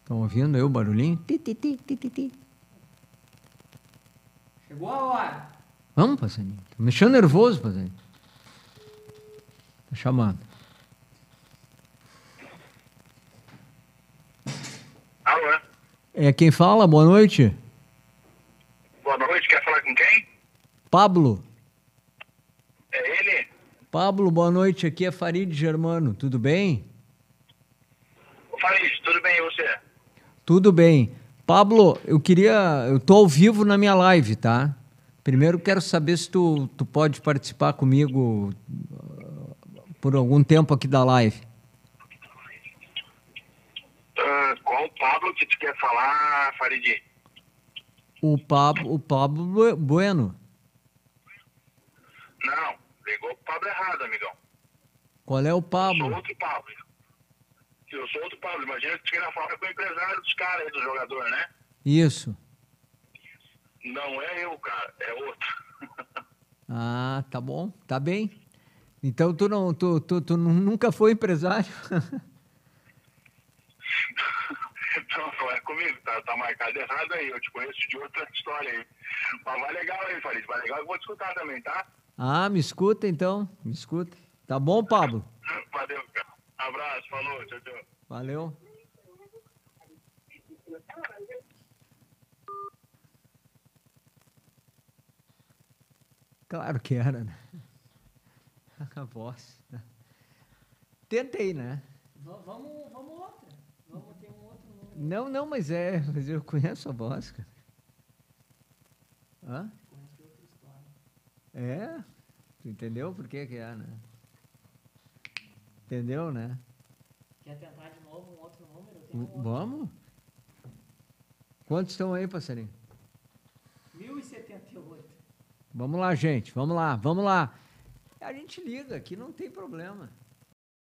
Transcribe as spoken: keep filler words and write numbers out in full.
Estão ouvindo aí o barulhinho? Ti, ti, ti, ti, ti, ti. Chegou a hora. Vamos, passarinho. Tô mexendo nervoso, passarinho. Tá chamando. Alô? É quem fala? Boa noite. Boa noite, quer falar com quem? Pablo. É ele? Pablo, boa noite. Aqui é Farid Germano. Tudo bem? Ô Farid, tudo bem e você? Tudo bem. Pablo, eu queria... Eu tô ao vivo na minha live, tá? Primeiro quero saber se tu, tu pode participar comigo uh, por algum tempo aqui da live. Uh, qual o Pablo que tu quer falar, Farid? O Pablo, o Pablo Bueno. Não, ligou pro Pablo errado, amigão. Qual é o Eu Pablo? sou outro Pablo. Eu sou outro Pablo. Imagina que tu queira falar com o empresário dos caras aí, do jogador, né? Isso. Não é eu, cara, é outro. Ah, tá bom, tá bem. Então tu não, tu, tu, tu nunca foi empresário? Não, não é comigo, tá, tá marcado errado aí. Eu te conheço de outra história aí. Mas vai legal aí, Farid. Vai legal que eu vou te escutar também, tá? Ah, me escuta então, me escuta. Tá bom, Pablo? Valeu, cara. Abraço, falou, tchau, tchau. Valeu. Claro que era, né? A voz. Tentei, né? V- vamos, vamos outra. Vamos ter um outro número. Não, não, mas é, mas eu conheço a voz, cara. Hã? Conhece outra história. É? Tu entendeu por que que é, né? Entendeu, né? Quer tentar de novo um outro número? Tem um outro. Vamos? Quantos estão aí, passarinho? mil e setenta e oito. Vamos lá, gente. Vamos lá, vamos lá. A gente liga aqui, não tem problema.